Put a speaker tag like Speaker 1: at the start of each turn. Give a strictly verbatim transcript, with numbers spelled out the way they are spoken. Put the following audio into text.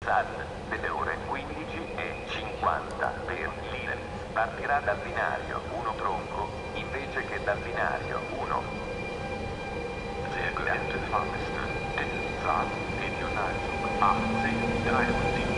Speaker 1: San, delle ore quindici e cinquanta per Lille, partirà dal binario uno tronco invece che dal binario uno. Sehr geehrte Fahrgäste, bitte sagen Regionalzug achtzehn dreiundsiebzig